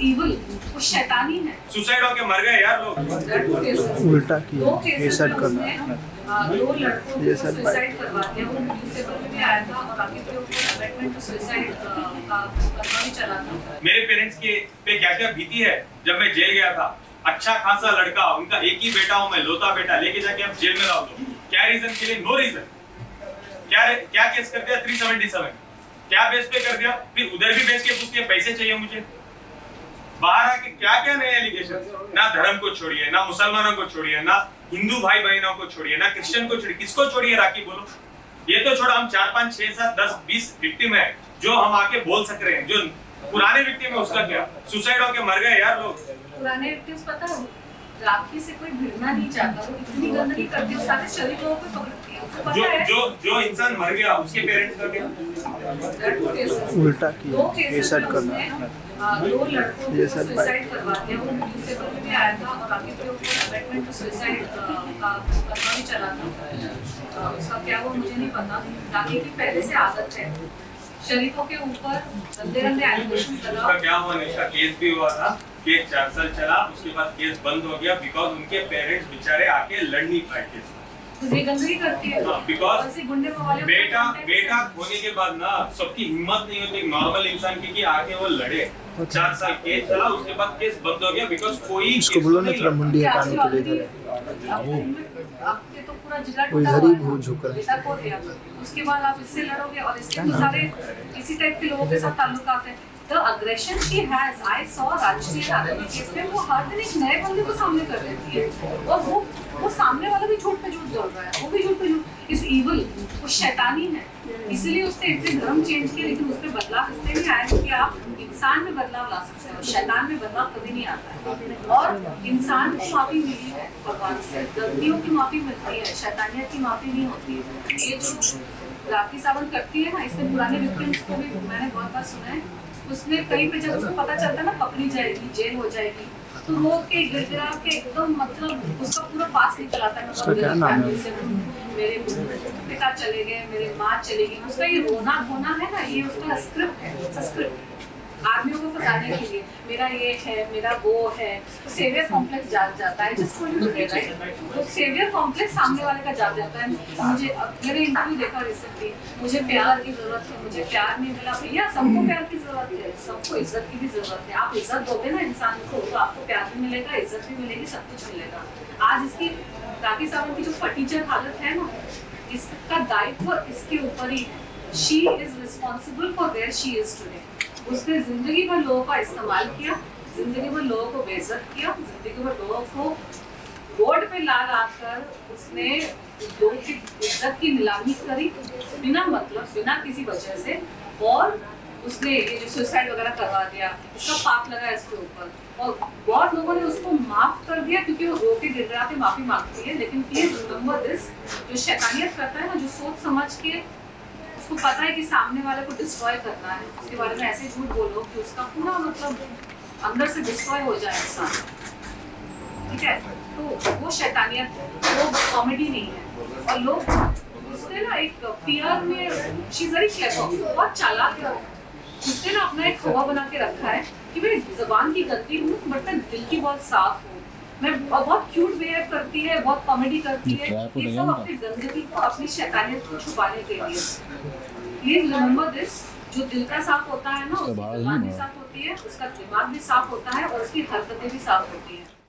evil, वो शैतानी है। सुसाइड होके मर गए यार लोग। उल्टा किया, ये सेट करना है। दो लड़कों को सुसाइड करवा दिया, वो न्यूज़पेपर में भी आया था और आगे पे अमेंडमेंट टू सुसाइड का कदम भी चला था। मेरे पेरेंट्स के पे क्या क्या बीती है जब मैं जेल गया था। अच्छा खासा लड़का, उनका एक ही बेटा हूँ मैं, लोता बेटा, लेके जाके आप जेल में डाल दो। क्या रीजन के लिए? No reason. क्या केस कर दिया? 377 क्या बेस पे कर दिया? फिर उधर भी बेच के पूछती है पैसे चाहिए मुझे। बाहर आके क्या क्या नए एलिगेशन। ना धर्म को छोड़िए, ना मुसलमानों को छोड़िए, ना हिंदू भाई बहनों को छोड़िए, ना क्रिश्चियन को छोड़िए। किसको छोड़िए राखी बोलो? ये तो छोड़ा, हम 4 5 6 7 10 20 विक्टिम है जो हम आके बोल सक रहे हैं। जो पुराने विक्टिम है उसका क्या? सुसाइड होके मर गए यार लोग। पुराने विक्टिम्स पता है, राखी से कोई भिड़ना नहीं चाहता, वो इतनी गंदगी करती है, सारे शरीर लोगों पे पकड़ती है। जो इंसान मर गया उसके पेरेंट्स का क्या? उल्टा किया, ये सेट करना है। दो लड़कों को सुसाइड करवा दिया, वो न्यूज़पेपर में भी आया था और आगे पे अमेंडमेंट टू सुसाइड का कदम भी चला था। उसका क्या वो मुझे नहीं पता। राखी की पहले से आदत है शरीफों के ऊपर गंदे गंदे एलिगेशन लगा। क्या हुआ? निशा केस भी हुआ था, केस 4 साल चला, उसके बाद केस बंद हो गया बिकॉज उनके पेरेंट्स बेचारे आके लड़ नहीं पाए केस। ये गंदगी करती है बिकॉज बेटा होने के बाद ना सबकी हिम्मत नहीं होती नॉर्मल इंसान की कि आके वो लड़े। 4 साल केस चला, उसके बाद केस बंद हो गया बिकॉज कोई इसको बोलो ना थोड़ा मुंडी हटाने के लिए आपके तो पूरा जिला इधर ही भूल झुकर। उसके बाद आप इससे लड़ोगे और इसके सारे इसी टाइप के लोगों के साथ ताल्लुकात है। The aggression she has, I saw राजकीय राघवी केस में, वो हर दिन एक नए बंदे को सामने कर देती है और वो सामने वाला भी झूठ पे झूठ बोल रहा है, वो भी झूठ पे झूठ। इस evil, वो शैतानी है। इसीलिए उसने इतने धर्म चेंज किए, लेकिन उसमें बदलाव इसलिए नहीं आया कि आप इंसान में बदलाव ला सकते हो, शैतान में बदलाव कभी नहीं आता है। और इंसान को माफी मिली है भगवान से, गलतियों की माफी मिलती है, शैतानियत की माफी नहीं होती है। ये जो राखी सावंत करती है ना, इससे पुराने विक्टिम्स को भी मैंने बहुत बार सुना है। उसने कहीं पे जब उसको पता चलता ना पकड़ी जाएगी, जेल हो जाएगी, तो रो के गिड़गिड़ा के एकदम मतलब उसका पूरा पास निकल आता है। मेरे पिता चले गए, मेरे माँ चले गई, उसका ये रोना धोना है ना, ये उसका स्क्रिप्ट है। स्क्रिप्ट आदमियों को फंसाने के लिए, मेरा ये है, मेरा वो है, तो सेवियर कॉम्प्लेक्स जाग जाता है। जिसको तो सेवियर कॉम्प्लेक्स सामने वाले का जाग जाता है। मुझे मेरे इंटरव्यू देखा रिसेंटली, मुझे प्यार की जरूरत है, मुझे प्यार नहीं मिला। भैया सबको प्यार की जरूरत है, सबको इज्जत की भी जरूरत है। आप इज्जत दोगे ना इंसान को तो आपको प्यार भी मिलेगा, इज्जत भी मिलेगी, सब कुछ मिलेगा। आज इसकी राखी सावंत की जो फटीचर हालत है ना, इसका दायित्व इसके ऊपर ही है। She is responsible for where she is today. उसने जिंदगी भर लोगों का इस्तेमाल किया, जिंदगी भर लोगों को बेइज्जत किया, जिंदगी भर लोगों को रोड पे ला कर उसने लोगों की इज्जत की नीलामी करी बिना मतलब, बिना किसी वजह से। और उसने ये जो सुसाइड वगैरह करवा दिया, इसका पाप लगा इसके ऊपर और बहुत लोगों ने उसको माफ कर दिया क्योंकि वो रो के गिड़गिड़ा के माफी मांगती है। लेकिन प्लीज रिमेंबर दिस, जो शैतानियत करता है ना, जो सोच समझ के उसको पता है कि सामने वाले को डिस्ट्रॉय करना है, उसके बारे में ऐसे झूठ बोलो कि उसका पूरा मतलब अंदर से डिस्ट्रॉय हो जाए इंसान, ठीक है? तो वो शैतानियत, वो कॉमेडी नहीं है। और लोग उसने ना एक पीआर में, शी इज वेरी क्लेवर, बहुत चालाक है। उसने ना अपना एक हवा बना के रखा है कि मैं जबान की गलती हूँ बट मैं दिल की बहुत साफ हूँ, मैं बहुत क्यूट बिहेव करती है, बहुत कॉमेडी करती है। ये सब अपनी गंदगी को, अपनी शैतानियत को छुपाने के लिए। प्लीज रिमेंबर दिस, जो दिल का साफ होता है ना, उसकी जबान भी साफ होती है, उसका दिमाग भी साफ होता है और उसकी हरकतें भी साफ होती है।